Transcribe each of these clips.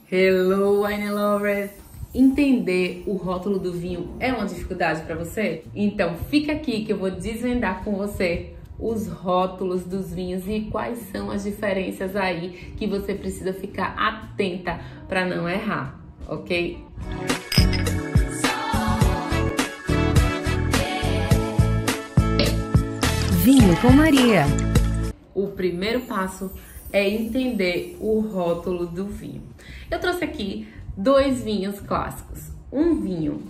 Hello, wine lovers! Entender o rótulo do vinho é uma dificuldade para você? Então fica aqui que eu vou desvendar com você os rótulos dos vinhos e quais são as diferenças aí que você precisa ficar atenta para não errar, ok? Vinho com Maria. O primeiro passo é entender o rótulo do vinho. Eu trouxe aqui dois vinhos clássicos. Um vinho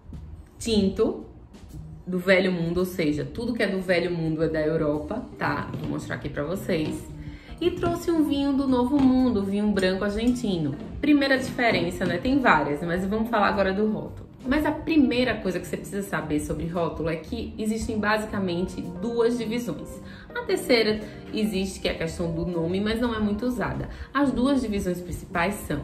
tinto do Velho Mundo, ou seja, tudo que é do Velho Mundo é da Europa, tá? Vou mostrar aqui pra vocês. E trouxe um vinho do Novo Mundo, vinho branco argentino. Primeira diferença, né? Tem várias, mas vamos falar agora do rótulo. Mas a primeira coisa que você precisa saber sobre rótulo é que existem basicamente duas divisões. A terceira existe, que é a questão do nome, mas não é muito usada. As duas divisões principais são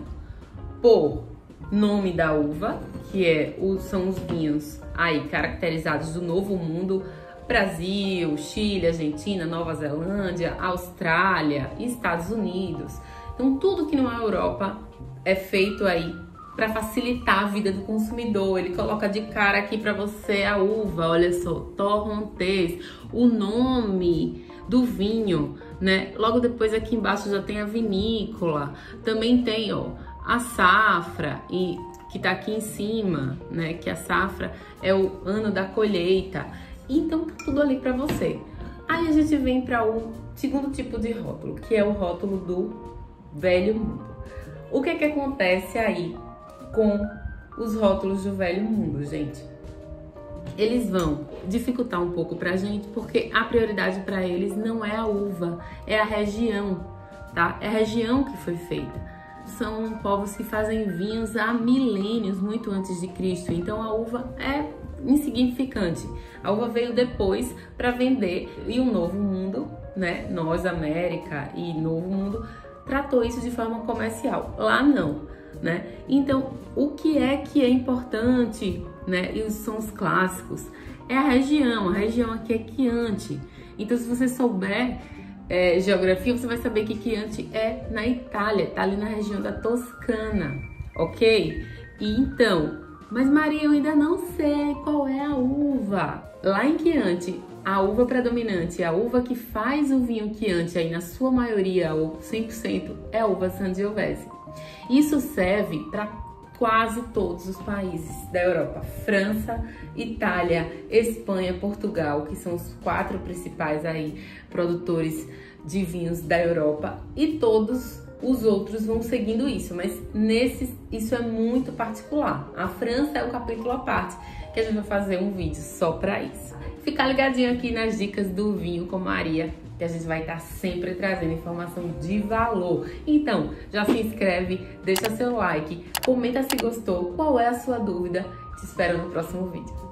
por nome da uva, que são os vinhos aí caracterizados do Novo Mundo, Brasil, Chile, Argentina, Nova Zelândia, Austrália, Estados Unidos. Então tudo que não é Europa é feito aí para facilitar a vida do consumidor. Ele coloca de cara aqui para você a uva, olha só, Torrontés, o nome do vinho, né? Logo depois aqui embaixo já tem a vinícola, também tem, ó, a safra, e que tá aqui em cima, né? Que a safra é o ano da colheita. Então tá tudo ali para você. Aí a gente vem para o segundo tipo de rótulo, que é o rótulo do Velho Mundo. O que acontece aí com os rótulos do Velho Mundo, gente? Eles vão dificultar um pouco pra gente, porque a prioridade para eles não é a uva, é a região, tá? É a região que foi feita. São povos que fazem vinhos há milênios, muito antes de Cristo. Então a uva é insignificante. A uva veio depois para vender, e o Novo Mundo, né? Nós, América e Novo Mundo, tratou isso de forma comercial. Lá não, né? Então, o que é importante, né? E são os clássicos. É a região aqui é Chianti. Então, se você souber geografia, você vai saber que Chianti é na Itália, tá ali na região da Toscana, ok? E então, mas Maria, eu ainda não sei qual é a uva. Lá em Chianti, a uva predominante, a uva que faz o vinho Chianti aí na sua maioria, ou 100%, é a uva Sangiovese. Isso serve para quase todos os países da Europa: França, Itália, Espanha, Portugal, que são os 4 principais aí produtores de vinhos da Europa, e todos os outros vão seguindo isso, mas isso é muito particular. A França é o capítulo à parte, que a gente vai fazer um vídeo só para isso. Fica ligadinho aqui nas dicas do Vinho com Maria, que a gente vai estar sempre trazendo informação de valor. Então, já se inscreve, deixa seu like, comenta se gostou, qual é a sua dúvida. Te espero no próximo vídeo.